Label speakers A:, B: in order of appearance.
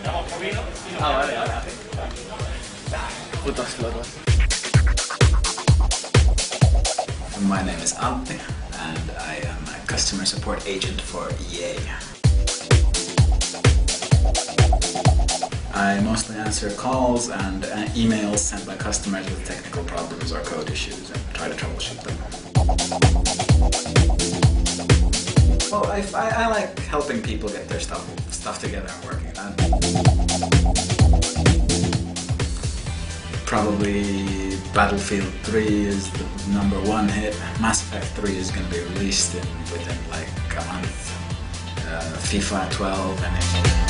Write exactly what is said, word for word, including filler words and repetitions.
A: Ah, vale, vale. Putos locos.
B: My name is Antti and I am a customer support agent for E A. I mostly answer calls and uh, emails sent by customers with technical problems or code issues and try to troubleshoot them. Well, I, I, I like helping people get their stuff stuff together and working. And probably Battlefield three is the number one hit. Mass Effect three is going to be released in within like a month. Uh, FIFA twelve and it